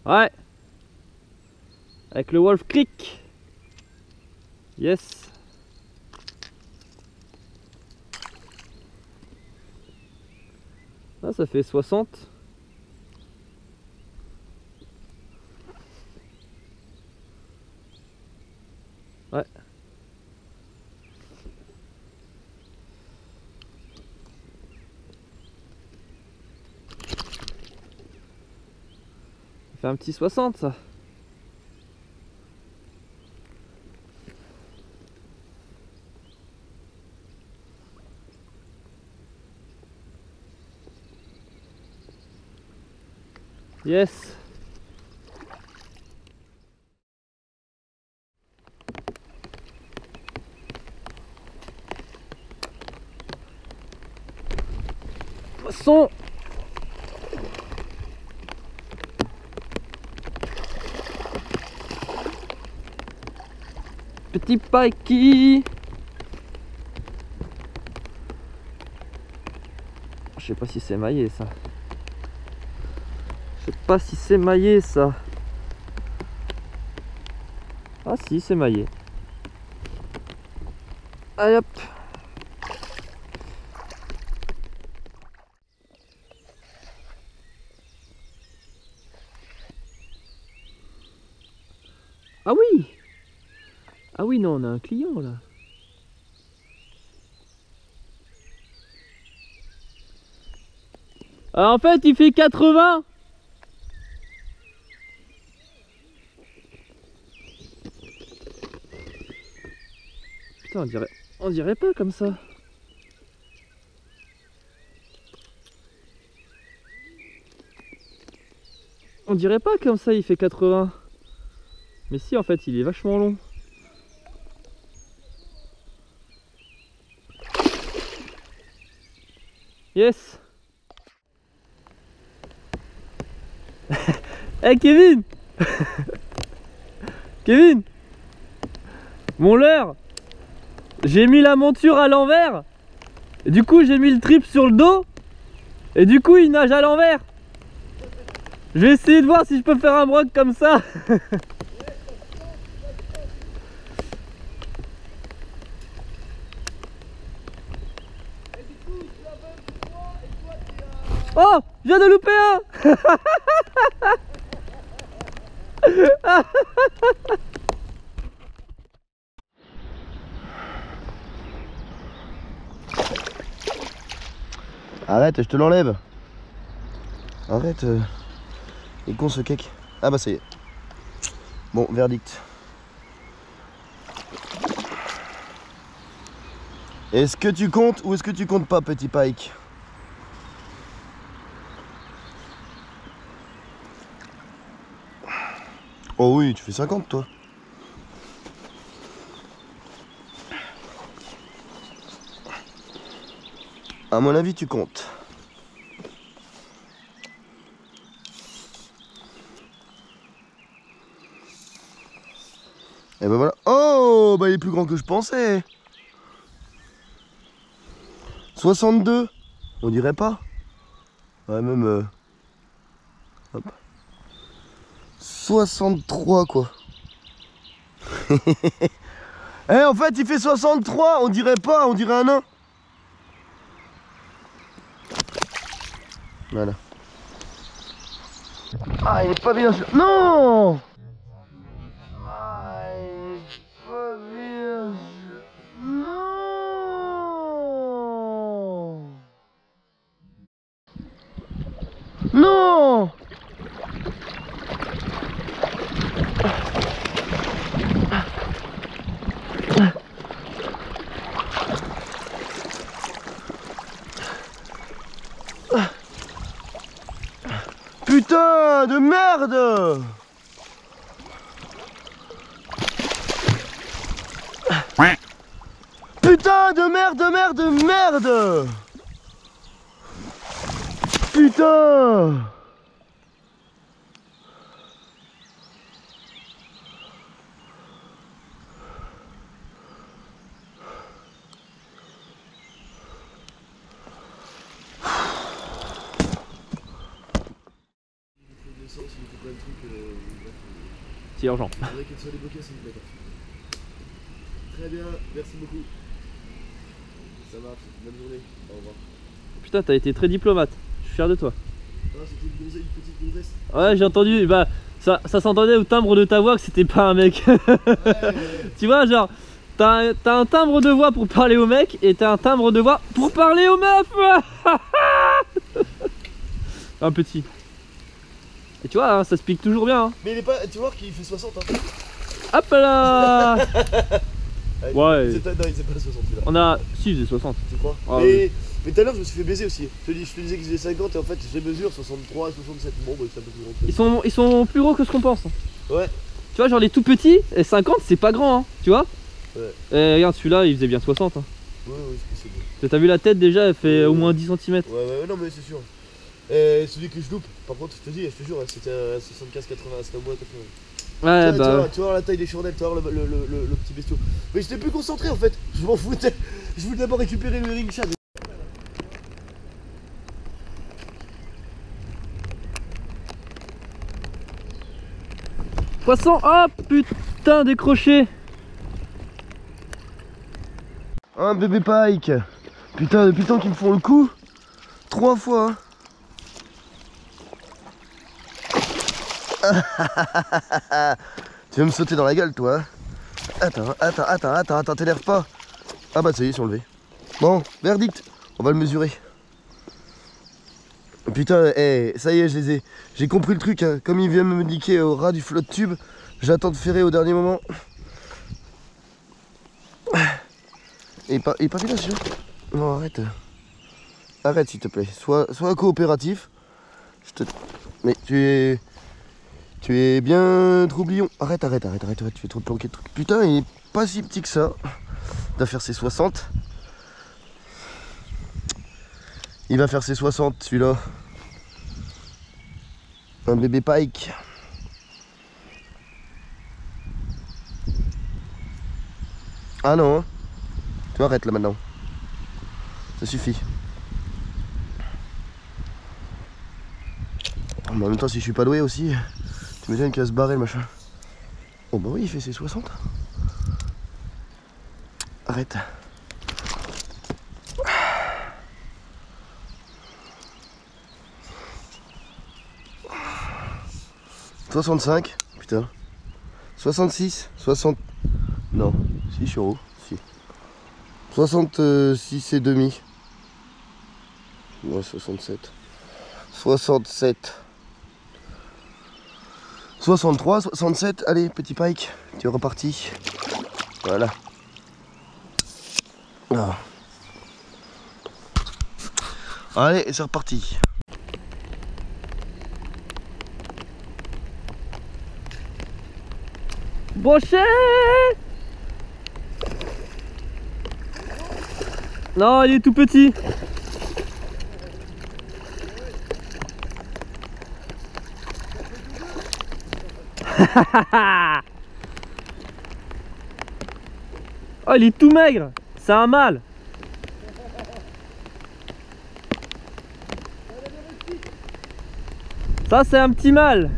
Ouais. Avec le Wolf Creek. Yes. Ah, ça fait 60. Ouais. Ça fait un petit 60 ça. Yes. Poisson. Petit pikey. Je sais pas si c'est maillé ça. Je sais pas si c'est maillé ça. Ah si, c'est maillé. Allez hop. Ah oui. Ah oui, non, on a un client là. Ah, en fait, il fait 80. Putain, on dirait pas comme ça. On dirait pas comme ça, il fait 80. Mais si, en fait, il est vachement long. Yes. Hey Kevin. Kevin, mon leurre, j'ai mis la monture à l'envers. Et du coup, j'ai mis le trip sur le dos. Et du coup, il nage à l'envers. Je vais essayer de voir si je peux faire un broc comme ça. Oh, je viens de louper un. Arrête, je te l'enlève. Arrête. Il est con ce cake. Ah bah ça y est. Bon, verdict. Est-ce que tu comptes ou est-ce que tu comptes pas, petit pike? Oh oui, tu fais 50 toi. À mon avis, tu comptes. Et ben voilà. Oh, bah il est plus grand que je pensais. 62. On dirait pas. Ouais, même... hop. 63 quoi. Eh, en fait, il fait 63. On dirait pas, on dirait un nain. Voilà. Ah, il est pas bien. Non! Ah, il est pas bien. Non! Non! Putain de merde! Putain de merde! Putain! Il faut descendre, s'il faut pas le truc. c'est urgent. Je voudrais qu'elle soit débloquée, c'est d'accord. Très bien, merci beaucoup. Ça marche, bonne journée, au revoir. Putain, t'as été très diplomate, je suis fier de toi. Ah, c'était une petite gonzesse. Ouais, j'ai entendu, bah ça s'entendait au timbre de ta voix que c'était pas un mec. Ouais. Tu vois, genre, t'as un timbre de voix pour parler aux mecs et t'as un timbre de voix pour parler aux meufs. Un petit. Et tu vois, hein, ça se pique toujours bien. Hein. Mais il est pas, tu vois qu'il fait 60 hein. Hop là. Ouais. Non, il c'est pas 60 là. On a... Si, j'ai 60. Tu crois? Ah, Mais tout à l'heure je me suis fait baiser aussi. Je te disais que j'ai 50 et en fait j'ai mesure 63, 67. Bon bah c'est un peu plus grand. Ils sont plus gros que ce qu'on pense. Ouais. Tu vois, genre les tout petits, et 50 c'est pas grand, hein, tu vois. Ouais. Et regarde, celui-là il faisait bien 60. Hein. Ouais, c'est bon. T'as vu la tête déjà, elle fait au moins 10 cm. Ouais, non mais c'est sûr. Et celui que je loupe, par contre je te dis, je te jure, c'était 75-80, c'était au moins 80. Ouais, bah. Tu vois la taille des chandelles, tu vois le petit bestiau. Mais j'étais plus concentré en fait, je m'en foutais. Je voulais d'abord récupérer le ring chat. Poisson, oh putain, décroché. Un bébé pike. Putain, depuis le temps qu'ils me font le coup. 3 fois. Hein. Tu veux me sauter dans la gueule, toi? Attends, t'énerve pas. Ah bah ça y est, ils sont levés. Bon, verdict, on va le mesurer. Putain, ça y est, je les ai. J'ai compris le truc, hein. Comme il vient me niquer au ras du flot de tube, j'attends de ferrer au dernier moment. Et il est parti là, celui-là? Non, arrête. Arrête, s'il te plaît. Sois coopératif. Mais tu es bien troublion. Arrête, tu fais trop de planquer de trucs. Putain, il est pas si petit que ça. Il va faire ses 60. Il va faire ses 60, celui-là. Un bébé pike. Ah non, hein. Tu arrêtes là maintenant. Ça suffit. En même temps, si je suis pas doué aussi, tu m'étonnes qu'il va se barrer le machin. Oh bah oui, il fait ses 60. Arrête. « 65, putain. 66, 60... Non, si, je suis en haut, si. 66 et demi. Ouais, 67. 67. 63, 67, allez, petit pike, tu es reparti. Voilà. Ah. Allez, c'est reparti. Brochet. Non, il est tout petit. Oh, il est tout maigre. C'est un mâle. Ça, c'est un petit mâle.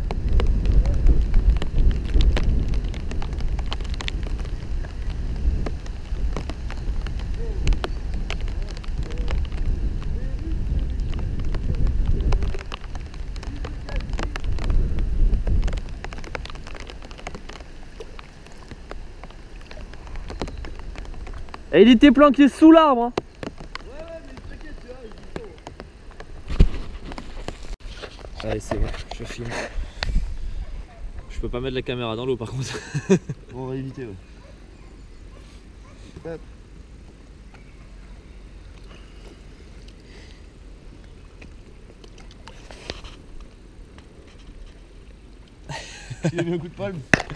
Et il était planqué sous l'arbre. Hein. Ouais, mais t'inquiète, tu vois, il est Allez, c'est bon, je filme. Je peux pas mettre la caméra dans l'eau par contre. On va éviter, ouais. Hop. Tu as mis un coup de palme.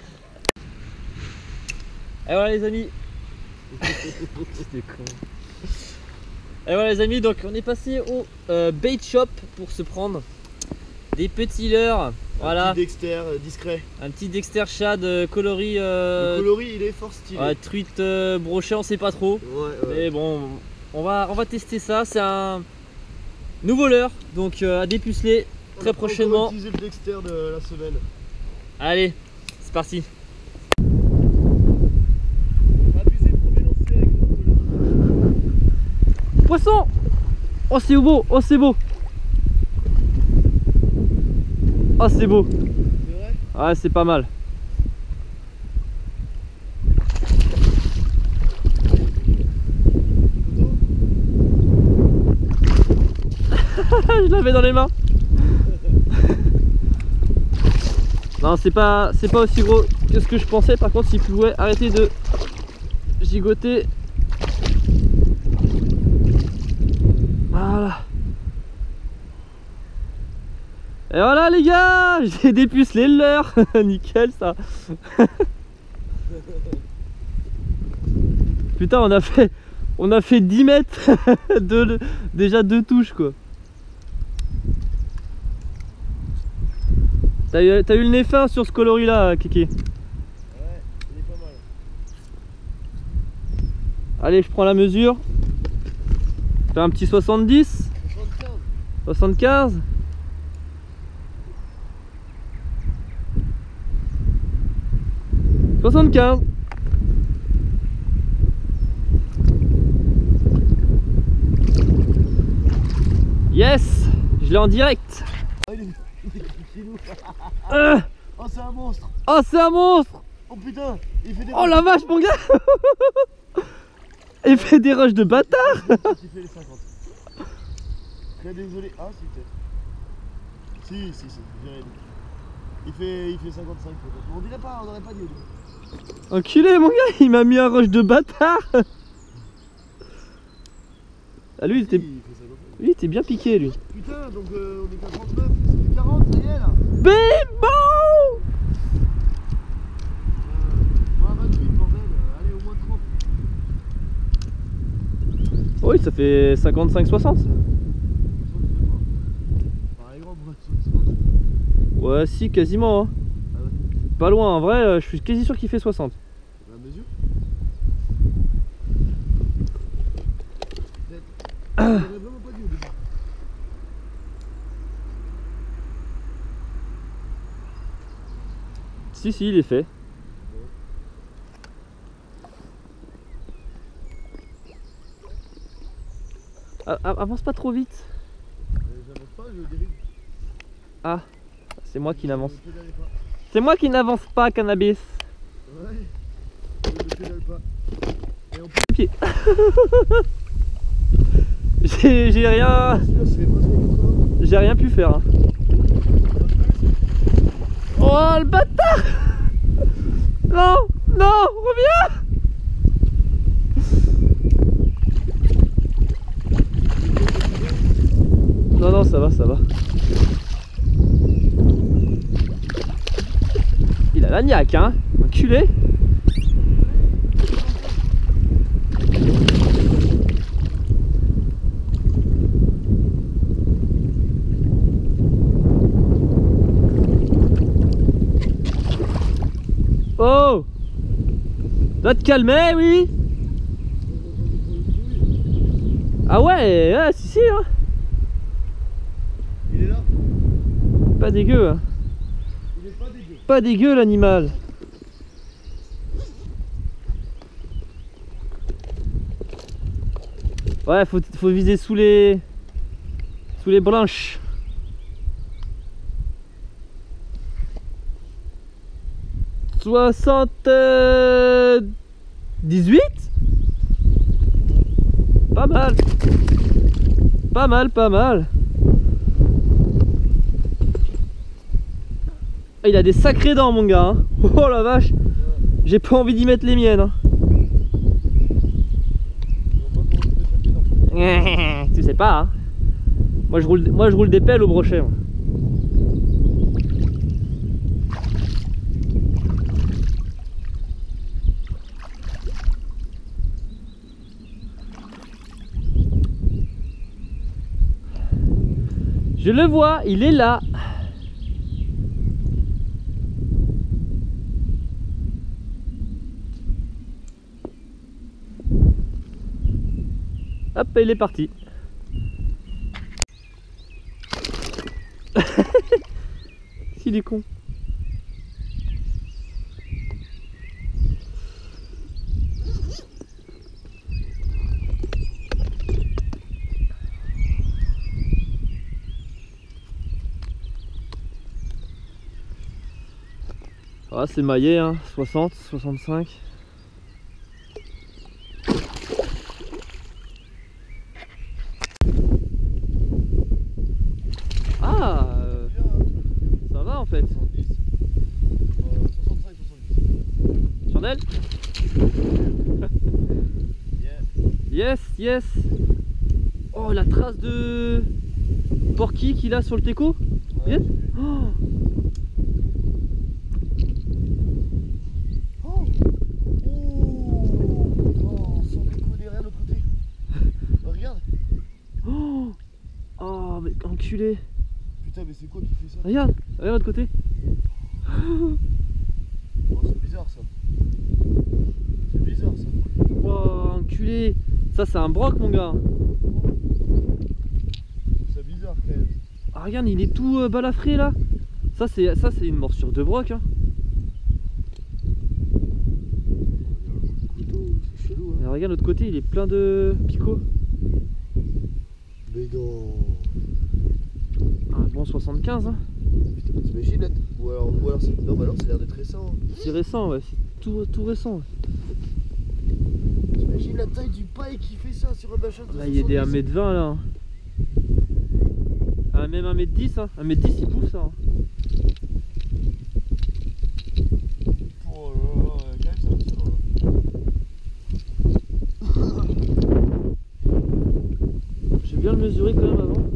Et voilà les amis. C'était con. Et voilà les amis, donc on est passé au bait shop pour se prendre des petits leurres. Voilà. Un petit Dexter discret. Un petit Dexter shad coloris. Le coloris il est fort stylé. Ouais, truite brochet, on sait pas trop. Ouais. Mais bon, on va tester ça. C'est un nouveau leurre, donc à dépuceler très prochainement. On va utiliser le Dexter de la semaine. Allez, c'est parti. Poisson! Oh c'est beau, oh c'est beau. Oh c'est beau. C'est vrai? Ouais c'est pas mal. Je l'avais dans les mains. Non c'est pas aussi gros que ce que je pensais. Par contre s'il pouvait arrêter de gigoter. Voilà. Et voilà les gars, j'ai dépucelé le leurre. Nickel ça. Putain on a fait 10 mètres déjà 2 touches quoi. T'as eu le nez fin sur ce coloris là Kiki? Ouais, il est pas mal. Allez je prends la mesure. Fais un petit 70. 75. Yes, je l'ai en direct. Oh, il est chez nous. Oh, c'est un monstre. Oh, c'est un monstre. Oh putain, il fait des Oh la vache, mon gars. Il fait des rushs de bâtard. Il fait les 50. Très désolé. Ah, si, peut-être. Si, j'ai rien dit. Il fait 55 peut-être. On dirait pas, on n'aurait pas dit. Enculé, mon gars, il m'a mis un rush de bâtard. Ah, lui, il était bien piqué, lui. Putain, donc on est qu'à 39, c'est 40, ça y est là. Bimbo. Moins 28, bordel. Allez, au moins 30. Oui, ça fait 55-60. Pareil, gros, Ouais, si, quasiment. Hein. Ah ouais. Pas loin, en vrai, je suis quasi sûr qu'il fait 60. La mesure. J'aurais vraiment pas dit au début. Si, il est fait. Avance pas trop vite. J'avance pas, je dérive. Ah, c'est moi qui n'avance. Je pédale pas. C'est moi qui n'avance pas, cannabis. Ouais, je ne pédale pas. Et on peut... Pied. J'ai rien. J'ai rien pu faire. Hein. Oh le bâtard. Non, non, reviens. Non, ça va, ça va. Il a la niaque, hein, enculé. Oh, dois te calmer, oui. Ah ouais, si, hein. Il est là. Pas dégueu, hein. Il est pas dégueu. Pas dégueu l'animal. Ouais, faut viser sous les branches. « 78 » Pas mal. Pas mal. Ah, il a des sacrées dents mon gars hein. Oh la vache. J'ai pas envie d'y mettre les miennes hein. Tu sais pas hein. Moi je roule des pelles au brochet moi. Je le vois, il est là. Hop, il est parti. S'il est con. Ah, c'est maillé, hein, 60, 65. Ah, ça va en fait. 70, 65, 70. Chandelle? Yes, yes. Oh, la trace de porky qu'il a sur le teco. Ouais, Oh. Oh, sans déconner, rien de l'autre côté. Bah, regarde. Oh, mais enculé. Putain, mais c'est quoi qui fait ça? Regarde, regarde de l'autre côté. Oh, c'est bizarre ça. C'est bizarre ça. Oh, enculé. Ça, c'est un broc, mon gars. C'est bizarre quand même. Ah, regarde, il est tout balafré là. Ça, c'est une morsure de broc. Hein. Le couteau, c'est chelou hein. Et regarde, de l'autre côté, il est plein de picots. Mais non. Un bon 75. Hein. Putain, t'imagines là? Ou alors c'est. Non, bah alors ça a l'air d'être récent. Hein. C'est récent, ouais. C'est tout récent. Ouais. T'imagines la taille du paille qui fait ça sur un machin de Là, il y a des 1m20 là. Hein. Ah, même 1m10. Hein. 1m10, il bouffe ça. Hein. Oh là là, quand même ça va ça là. Je vais bien le mesurer quand même avant.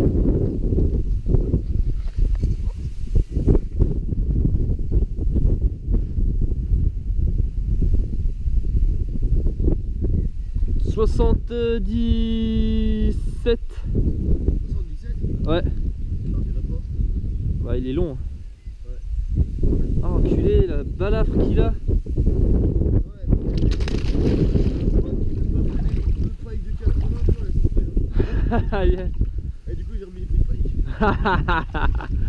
« 77. 77? Ouais. Non, tu l'as pas. Bah, il est long. Ouais. Ah, enculé, la balafre qu'il a. Ouais, mais je crois qu'il veut pas faire des coups de paille de 80, toi, laisse tomber. Hein. Yeah. Et du coup, j'ai remis les prix de paille.